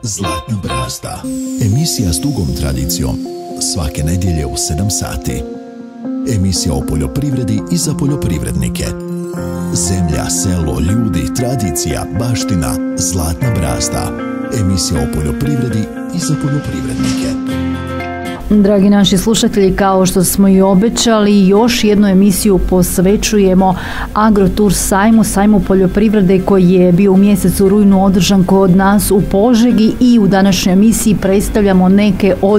Zlatna brazda. Emisija s dugom tradicijom. Svake nedjelje u 7 sati. Emisija o poljoprivredi i za poljoprivrednike. Zemlja, selo, ljudi, tradicija, baština. Zlatna brazda. Emisija o poljoprivredi i za poljoprivrednike. Dragi naši slušatelji, kao što smo i obećali, još jednu emisiju posvećujemo Agrotur sajmu poljoprivrede koji je bio u mjesecu rujnu održan kod nas u Požegi i u današnjoj emisiji predstavljamo neke od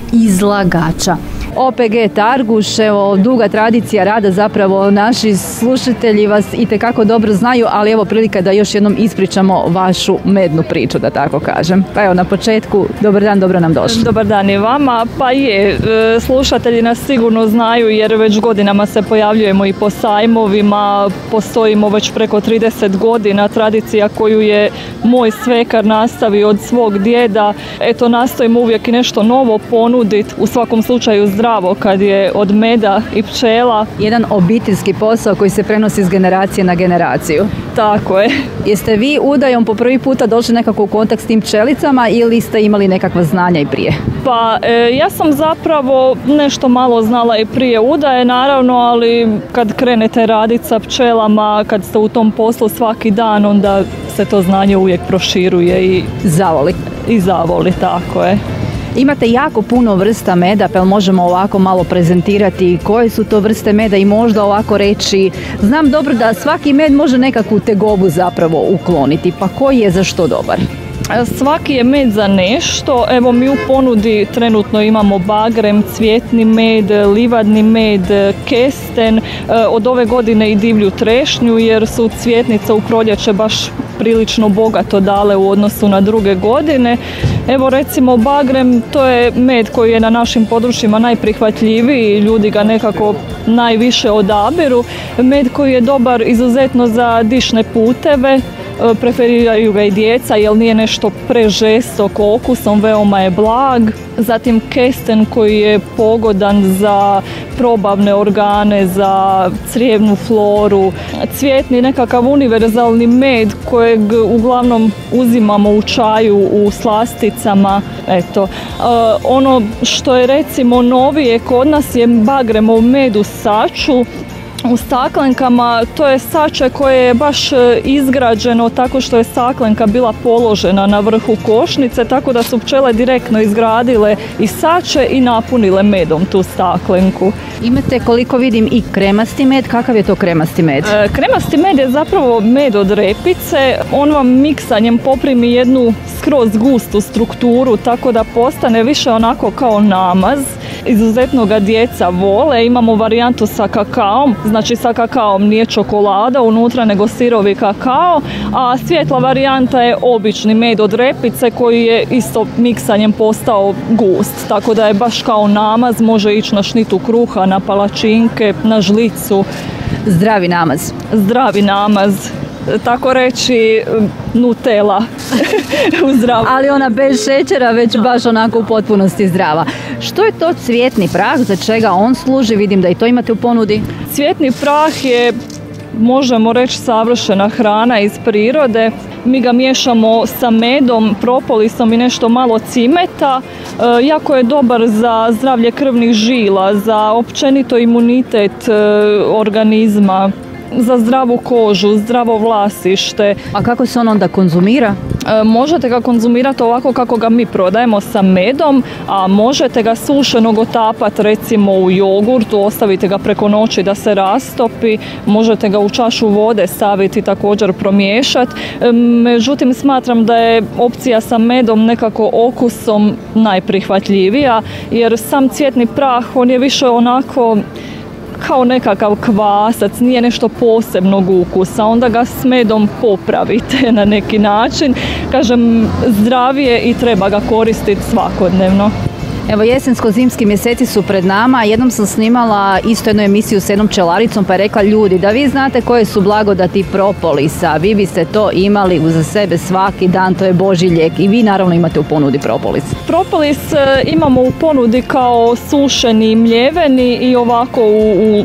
izlagača. OPG Targuš, evo, duga tradicija rada, zapravo naši slušatelji vas itekako dobro znaju, ali evo prilika da još jednom ispričamo vašu mednu priču, da tako kažem. Pa evo na početku, dobar dan, dobro nam došli. Dobar dan i vama, pa je, slušatelji nas sigurno znaju jer već godinama se pojavljujemo i po sajmovima, postojimo već preko 30 godina, tradicija koju je moj svekar nastavio od svog djeda. Eto, nastojimo uvijek i nešto novo ponuditi, u svakom slučaju zdravo kad je od meda i pčela. Jedan obiteljski posao koji se prenosi iz generacije na generaciju. Tako je. Jeste vi udajom po prvi puta došli nekako u kontakt s tim pčelicama ili ste imali nekakva znanja i prije? Pa ja sam zapravo nešto malo znala i prije udaje, naravno, ali kad krenete raditi sa pčelama, kad ste u tom poslu svaki dan, onda se to znanje uvijek proširuje i zavoli. I zavoli, tako je. Imate jako puno vrsta meda, pa možemo ovako malo prezentirati koje su to vrste meda i možda ovako reći, znam dobro da svaki med može nekakvu tegobu zapravo ukloniti, pa koji je za što dobar? Svaki je med za nešto. Evo, mi u ponudi trenutno imamo bagrem, cvjetni med, livadni med, kesten, od ove godine i divlju trešnju jer su cvjetnice u proljeće baš prilično bogato dale u odnosu na druge godine. Evo recimo bagrem, to je med koji je na našim područjima najprihvatljiviji, ljudi ga nekako najviše odabiru. Med koji je dobar izuzetno za dišne puteve, preferiraju ga i djeca jer nije nešto prežestok okusom, veoma je blag. Zatim kesten koji je pogodan za probavne organe, za crijevnu floru. Cvjetni nekakav univerzalni med kojeg uglavnom uzimamo u čaju, u slasticama. Eto. Ono što je recimo novije kod nas je bagremov med u saču. U staklenkama, to je sače koje je baš izgrađeno tako što je staklenka bila položena na vrhu košnice, tako da su pčele direktno izgradile i sače i napunile medom tu staklenku. Imate, koliko vidim, i kremasti med. Kakav je to kremasti med? Kremasti med je zapravo med od repice. On vam miksanjem poprimi jednu skroz gustu strukturu, tako da postane više onako kao namaz. Izuzetno ga djeca vole. Imamo varijantu sa kakaom, znači sa kakaom, nije čokolada unutra nego sirovi kakao, a svjetla varijanta je obični med od repice koji je isto miksanjem postao gust, tako da je baš kao namaz, može ići na šnitu kruha, na palačinke, na žlicu. Zdravi namaz. Zdravi namaz. Tako reći Nutella u zdravu. Ali ona bez šećera, već baš onako u potpunosti zdrava. Što je to cvjetni prah, za čega on služi? Vidim da i to imate u ponudi. Cvjetni prah je, možemo reći, savršena hrana iz prirode. Mi ga miješamo sa medom, propolisom i nešto malo cimeta. Jako je dobar za zdravlje krvnih žila, za općenito imunitet organizma, za zdravu kožu, zdravo vlasište. A kako se on onda konzumira? Možete ga konzumirati ovako kako ga mi prodajemo sa medom, a možete ga sušenog otapati recimo u jogurtu, ostavite ga preko noći da se rastopi, možete ga u čašu vode staviti, također promiješati. Međutim, smatram da je opcija sa medom nekako okusom najprihvatljivija, jer sam cvjetni prah, on je više onako kao nekakav kvasac, nije nešto posebnog ukusa, onda ga s medom popravite na neki način. Kažem, zdravije i treba ga koristiti svakodnevno. Evo, jesensko-zimski mjeseci su pred nama. Jednom sam snimala isto jednu emisiju s jednom pčelaricom pa je rekla, ljudi, da vi znate koje su blagodati propolisa, vi biste to imali uza sebe svaki dan, to je Božji lijek i vi naravno imate u ponudi propolis. Propolis imamo u ponudi kao sušeni, mljeveni i ovako u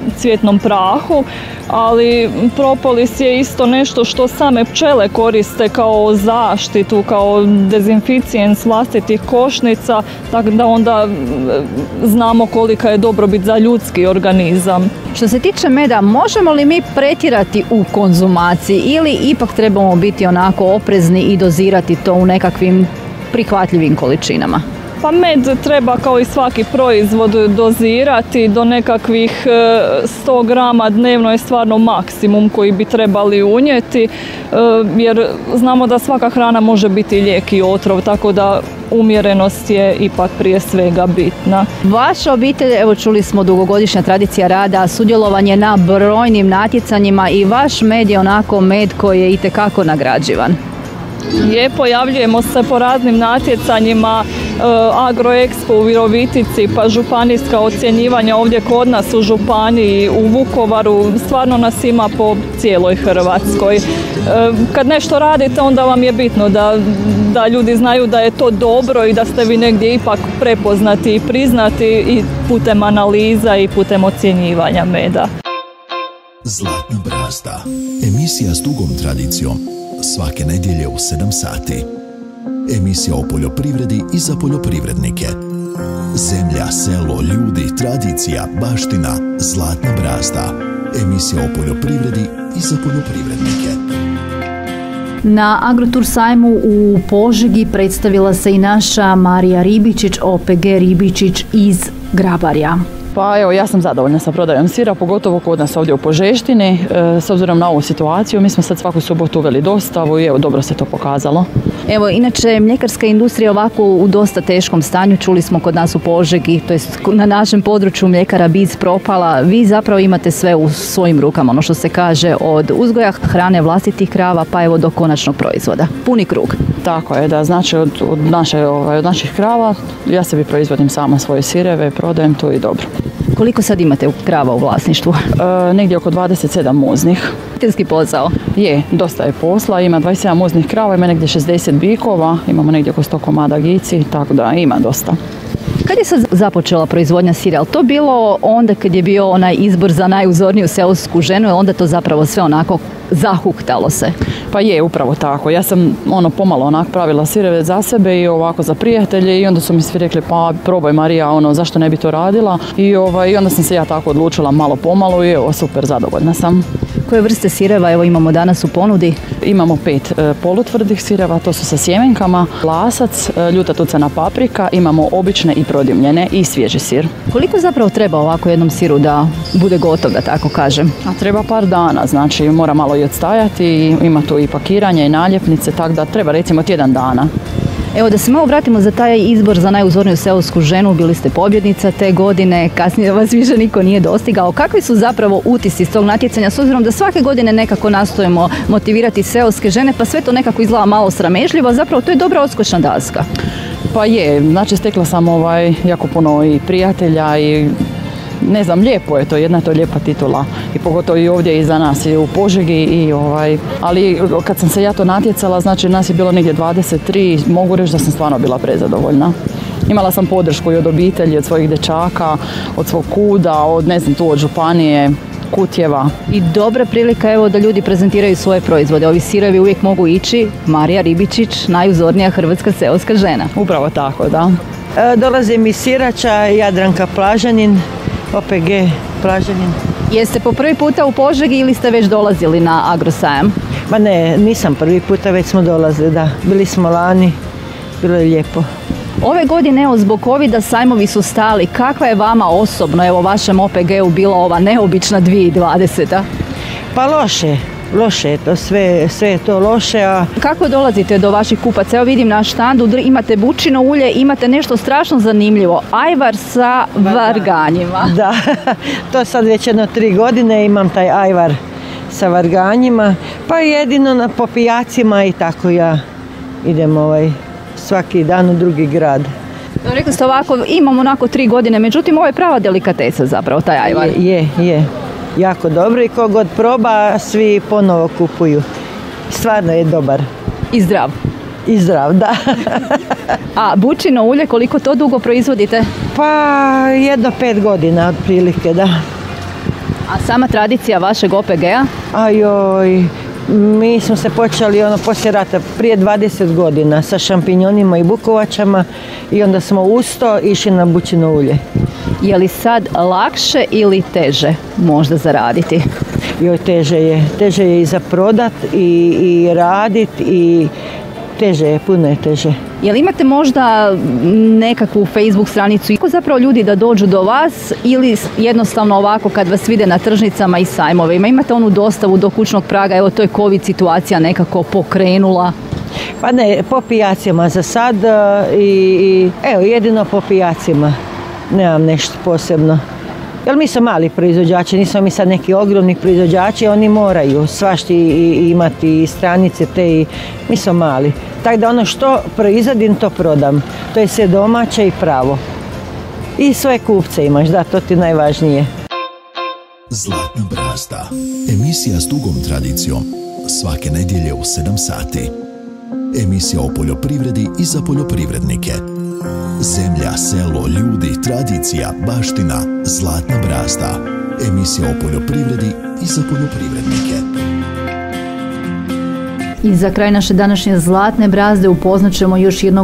cvjetnom prahu, ali propolis je isto nešto što same pčele koriste kao zaštitu, kao dezinficijens vlastitih košnica, tako da onda znamo kolika je dobrobit za ljudski organizam. Što se tiče meda, možemo li mi pretjerati u konzumaciji ili ipak trebamo biti onako oprezni i dozirati to u nekakvim prihvatljivim količinama? Pa med treba kao i svaki proizvod dozirati do nekakvih 100 grama dnevno je stvarno maksimum koji bi trebali unijeti, jer znamo da svaka hrana može biti lijek i otrov, tako da umjerenost je ipak prije svega bitna. Vaša obitelj, evo čuli smo, dugogodišnja tradicija rada, sudjelovanje na brojnim natjecanjima i vaš med je onako med koji je itekako nagrađivan. Pojavljujemo se po raznim natjecanjima, Agroexpo u Virovitici, pa županijska ocjenjivanja ovdje kod nas u županiji, u Vukovaru, stvarno nas ima po cijeloj Hrvatskoj. Kad nešto radite, onda vam je bitno da ljudi znaju da je to dobro i da ste vi negdje ipak prepoznati i priznati i putem analiza i putem ocjenjivanja meda. Zlatna brazda, emisija s dugom tradicijom, svake nedjelje u 7 sati. Emisija o poljoprivredi i za poljoprivrednike. Zemlja, selo, ljudi, tradicija, baština, Zlatna brazda. Emisija o poljoprivredi i za poljoprivrednike. Na Agrotur sajmu u Požegi predstavila se i naša Marija Ribičić, OPG Ribičić iz Grabarja. Pa evo, ja sam zadovoljna sa prodajom sira, pogotovo kod nas ovdje u Požeštini. S obzirom na ovu situaciju, mi smo sad svaku subotu uveli dostavu i evo, dobro se to pokazalo. Evo, inače, mljekarska industrija ovako u dosta teškom stanju, čuli smo kod nas u Požegi, to jest na našem području mljekara Biz propala. Vi zapravo imate sve u svojim rukama, ono što se kaže, od uzgoja hrane vlastitih krava pa evo do konačnog proizvoda. Puni krug. Tako je, da, znači od naših krava ja sebi proizvodim sama svoje sireve, prodajem to i dobro. Koliko sad imate krava u vlasništvu? Negdje oko 27 muznih. Obiteljski posao? Je, dosta je posla, ima 27 muznih krava, ima negdje 60 bikova, imamo negdje oko 100 komada gici, tako da ima dosta. Kad je sad započela proizvodnja sira? Je li to bilo onda kad je bio onaj izbor za najuzorniju seosku ženu, ili onda to zapravo sve onako zahuktalo se? Pa je, upravo tako. Ja sam pomalo pravila sireve za sebe i ovako za prijatelje i onda su mi svi rekli pa probaj Marija, zašto ne bi to radila i onda sam se ja tako odlučila malo pomalo i evo, super, zadovoljna sam. Koje vrste sireva evo imamo danas u ponudi? Imamo 5 polutvrdih sireva, to su sa sjemenkama, lasac, ljuta tucana paprika, imamo obične i prodimljene i svježi sir. Koliko zapravo treba ovako jednom siru da bude gotov, da tako kažem? A treba par dana, znači mora malo i odstajati, ima tu i pakiranje i naljepnice, tako da treba recimo tjedan dana. Evo da se malo vratimo za taj izbor za najuzorniju seosku ženu, bili ste pobjednica te godine, kasnije vas više niko nije dostigao. Kakvi su zapravo utisci iz tog natjecanja, s obzirom da svake godine nekako nastojimo motivirati seoske žene, pa sve to nekako izgleda malo sramežljivo, a zapravo to je dobra odskočna daska. Pa je, znači stekla sam jako puno i prijatelja i ne znam, lijepo je to, jedna je to lijepa titula i pogotovo i ovdje iza nas i u Požegi ali kad sam se ja to natjecala, znači nas je bilo negdje 23, mogu reći da sam stvarno bila prezadovoljna. Imala sam podršku i od obitelji, od svojih dečaka, od svog kuda, od županije, Kutjeva. I dobra prilika evo da ljudi prezentiraju svoje proizvode. Ovi sirovi uvijek mogu ići. Marija Ribičić, najuzornija hrvatska seoska žena. Upravo tako, da. Dolazim iz Sirača, Jadranka Plažanin, OPG Plažanin. Jeste po prvi puta u Požegi ili ste već dolazili na Agrosajam? Ma ne, nisam prvi puta, već smo dolazili, da. Bili smo lani, bilo je lijepo. Ove godine, evo, zbog covida sajmovi su stali. Kakva je vama osobno, evo, vašem OPG-u bila ova neobična 2020? Pa loše je to, sve je to loše. A... Kako dolazite do vaših kupaca? Evo vidim na štandu, imate bučino ulje, imate nešto strašno zanimljivo. Ajvar sa varganjima. Da, to sad već 3 godine imam taj ajvar sa varganjima. Pa jedino po pijacima i tako ja idem svaki dan u drugi grad. Rekli ste ovako, imam onako 3 godine, međutim ovo je prava delikatesa zapravo, taj ajvar. Je. Jako dobro i kogod proba, svi ponovo kupuju. Stvarno je dobar. I zdrav. I zdrav, da. A bučino ulje, koliko to dugo proizvodite? Pa 5 godina otprilike, da. A sama tradicija vašeg OPG-a? Ajoj, mi smo se počeli poslije rata, prije 20 godina, sa šampinjonima i bukovačama i onda smo uz to išli na bućino ulje. Je li sad lakše ili teže možda zaraditi? Joj, teže je i za prodat i radit i teže je, puno je teže. Jel imate možda nekakvu Facebook stranicu? Kako zapravo ljudi da dođu do vas ili jednostavno ovako kad vas vide na tržnicama i sajmovima? Imate onu dostavu do kućnog praga, evo to je COVID situacija nekako pokrenula. Pa ne, po pijacima za sad evo jedino po pijacima. Nemam nešto posebno. Jer mi smo mali proizvođači, nismo mi sad neki ogromni proizvođači, oni moraju svašta imati i stranice te i mi smo mali. Tako da ono što proizvodim to prodam. To je sve domaće i pravo. I svoje kupce imaš, da, to ti najvažnije. Zlatna brazda. Emisija s dugom tradicijom. Svake nedjelje u 7 sati. Emisija o poljoprivredi i za poljoprivrednike. Zemlja, selo, ljudi, tradicija, baština, Zlatna brazda. Emisija o poljoprivredi i za poljoprivrednike. I za kraj naše današnje Zlatne brazde upoznat ćemo još jednog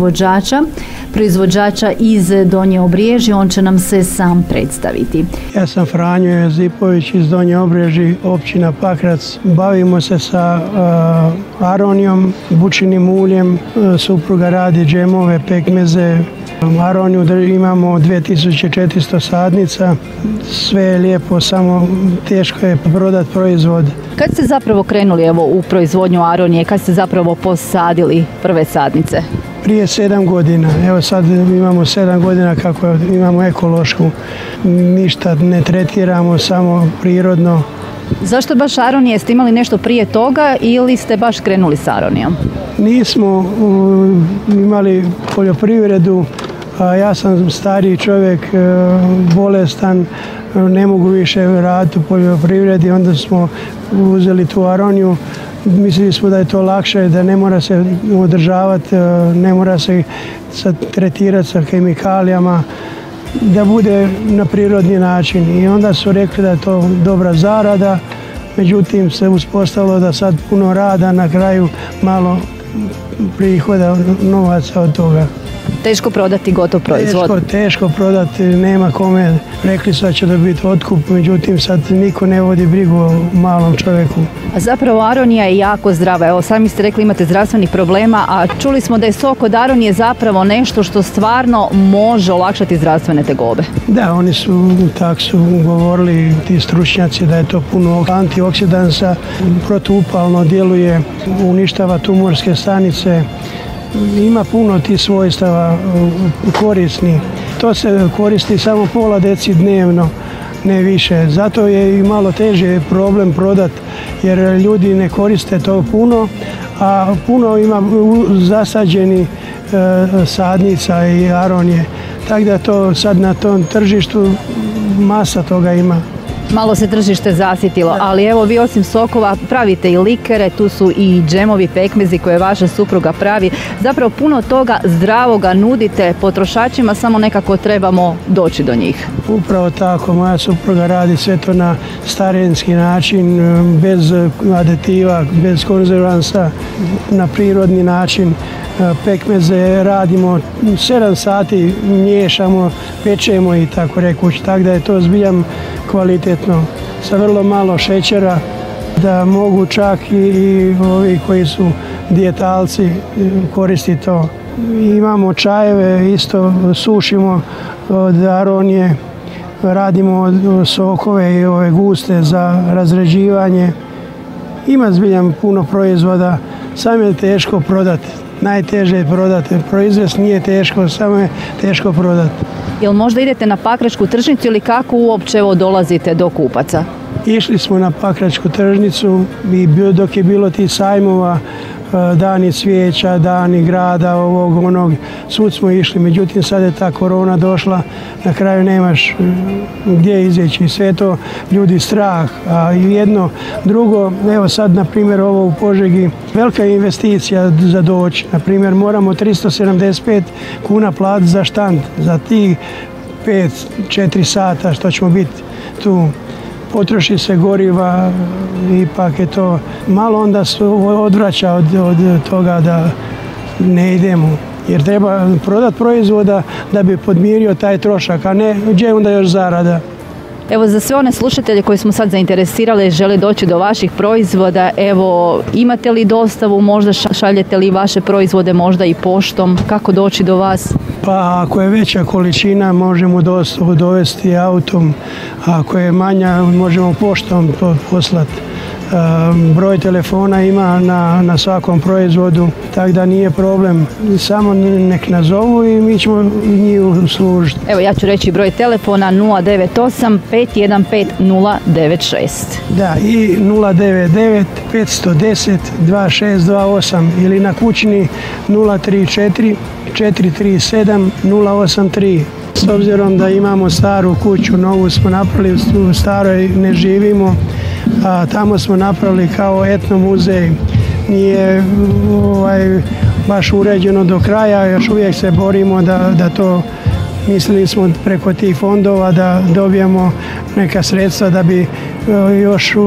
proizvođača iz Donje Obrežje, on će nam se sam predstaviti. Ja sam Franjo Jezipović iz Donje Obrežje, općina Pakrac. Bavimo se sa aronijom, bućinim uljem, supruga radi džemove, pekmeze. Aroniju imamo 2400 sadnica, sve je lijepo, samo teško je prodati proizvod. Kad ste zapravo krenuli u proizvodnju aronije, kad ste zapravo posadili prve sadnice? Prije 7 godina, evo sad imamo 7 godina kako imamo ekološku, ništa ne tretiramo, samo prirodno. Zašto baš aronije? Ste imali nešto prije toga ili ste baš krenuli s aronijom? Nismo imali poljoprivredu, ja sam stariji čovjek, bolestan, ne mogu više raditi u poljoprivredi, onda smo uzeli tu aroniju. Mislili smo da je to lakše, da ne mora se održavati, ne mora se tretirati sa kemikalijama, da bude na prirodni način. I onda su rekli da je to dobra zarada, međutim se uspostavilo da sad puno rada, na kraju malo prihoda, novaca od toga. Teško prodati gotov proizvod. Teško prodati, nema kome. Rekli su da će dobiti otkup, međutim sad niko ne vodi brigu o malom čovjeku. A zapravo aronija je jako zdrava. Evo sami ste rekli imate zdravstvenih problema, a čuli smo da je sok od aronije zapravo nešto što stvarno može olakšati zdravstvene tegobe. Da, oni su tako su govorili ti stručnjaci da je to puno antioksidansa, protuupalno djeluje, uništava tumorske stanice. Ima puno tih svojstava korisnih. To se koristi samo pola deci dnevno, ne više. Zato je i malo teže problem prodati jer ljudi ne koriste to puno, a puno ima zasađeni sadnica i aronije. Tako da to sad na tom tržištu masa toga ima. Malo se tržište zasitilo, ali evo vi osim sokova pravite i likere, tu su i džemovi, pekmezi koje vaša supruga pravi. Zapravo puno toga zdravoga nudite potrošačima, samo nekako trebamo doći do njih. Upravo tako, moja supruga radi sve to na starinski način, bez aditiva, bez konzervansa, na prirodni način. Pekmeze radimo 7 sati, miješamo, pečemo i tako rekući, tako da je to zbiljam kvalitetno, sa vrlo malo šećera, da mogu čak i ovi koji su dijetalci koristiti to. Imamo čajeve, isto sušimo od aronije, radimo sokove i ove guste za razređivanje. Ima zbiljam puno proizvoda, samo je teško prodati. Najteže je prodati. Proizvest nije teško, samo je teško prodati. Jel možda idete na pakračku tržnicu ili kako uopće dolazite do kupaca? Išli smo na pakračku tržnicu i dok je bilo tih sajmova, dani cvijeća, dani grada, ovog, onog, svud smo išli. Međutim, sad je ta korona došla, na kraju nemaš gdje izaći. Sve to ljudi strah. A jedno, drugo, evo sad, na primjer, ovo u Požegi, velika je investicija za doći. Na primjer, moramo 375 kuna platiti za štand, za tih 5-4 sata što ćemo biti tu. potroši se goriva, ipak je to malo onda odvraća od toga da ne idemo. Jer treba prodati proizvoda da bi podmirio taj trošak, a ne gdje onda još zarada. Evo, za sve one slušatelje koji smo sad zainteresirali i žele doći do vaših proizvoda, evo, imate li dostavu, možda šaljete li vaše proizvode možda i poštom, kako doći do vas? Pa ako je veća količina možemo dostavu dovesti autom, a ako je manja možemo poštom poslati. Broj telefona ima na svakom proizvodu, tako da nije problem. Samo nek nazovu i mi ćemo njih uslužiti. Evo, ja ću reći broj telefona 098 515 096. Da, i 099 510 2628 ili na kućni 034 437 083. S obzirom da imamo staru kuću, novu smo napravili, u staroj ne živimo, a tamo smo napravili kao etno muzej. Nije baš uređeno do kraja, još uvijek se borimo da to, mislili smo preko tih fondova da dobijemo neka sredstva da bi još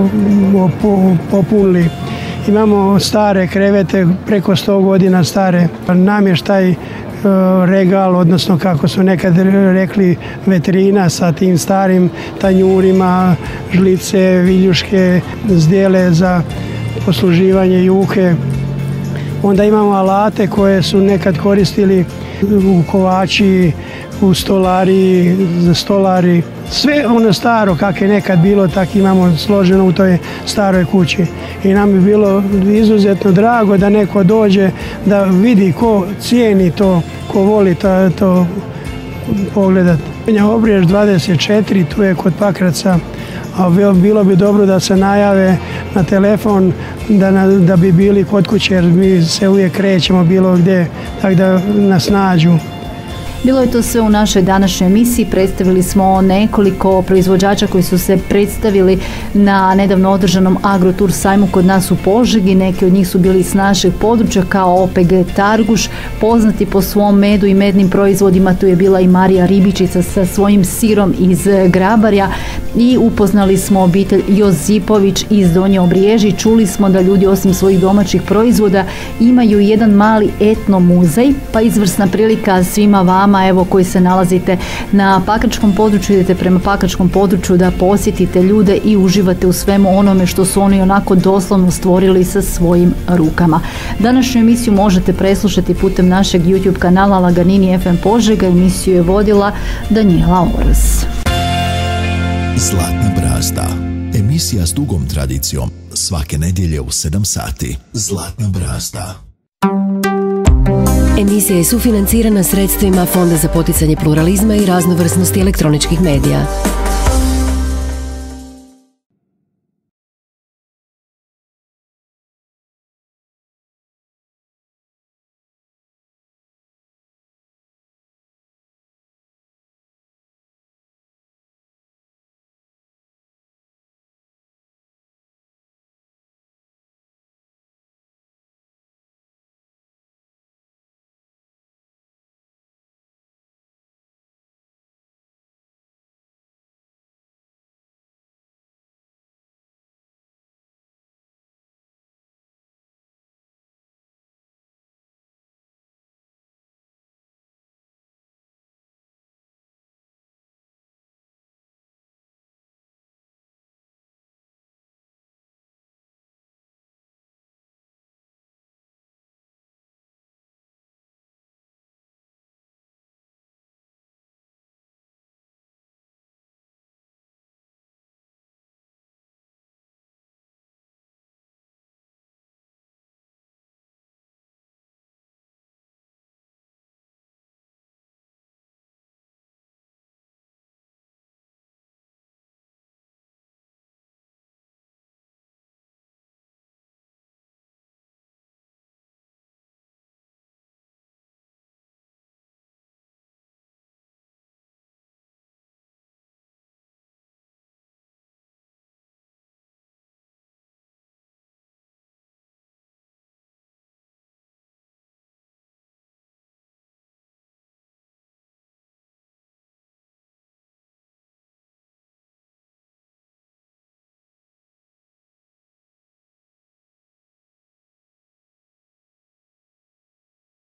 popunili. Imamo stare krevete, preko 100 godina stare, namještaj, regal, odnosno kako su nekad rekli veterina sa tim starim tanjurima, žlice, viljuške, zdjele za posluživanje juhe. Onda imamo alate koje su nekad koristili u kovači, u stolari, za stolari. Sve ono staro kako je nekad bilo, tako imamo složeno u toj staroj kući. I nam je bilo izuzetno drago da neko dođe, da vidi ko cijeni to, ko voli to pogledati. Obriješ 24, tu je kod Pakraca, a bilo bi dobro da se najave na telefon da bi bili kod kuće, jer mi se uvijek krećemo bilo gdje, tako da nas nađu. Bilo je to sve u našoj današnjoj emisiji. Predstavili smo nekoliko proizvođača koji su se predstavili na nedavno održanom Agrotur sajmu kod nas u Požegi. Neki od njih su bili s našeg područja kao OPG Targuš, poznati po svom medu i mednim proizvodima. Tu je bila i Marija Ribičica sa svojim sirom iz Grabarja i upoznali smo obitelj Josipović iz Donje Obriježi. Čuli smo da ljudi osim svojih domaćih proizvoda imaju jedan mali etno muzej, pa izvrsna prilika svima vama, evo, koji se nalazite na pakračkom području, idete prema pakračkom području, da posjetite ljude i uživate u svemu onome što su oni onako doslovno stvorili sa svojim rukama. Današnju emisiju možete preslušati putem našeg YouTube kanala Laganini FM Požega. Emisiju je vodila Danijela Oros. Zlatna brazda. Emisija s dugom tradicijom. Svake nedjelje u 7 sati. Zlatna brazda. Emisija je sufinancirana sredstvima Fonda za poticanje pluralizma i raznovrsnosti elektroničkih medija.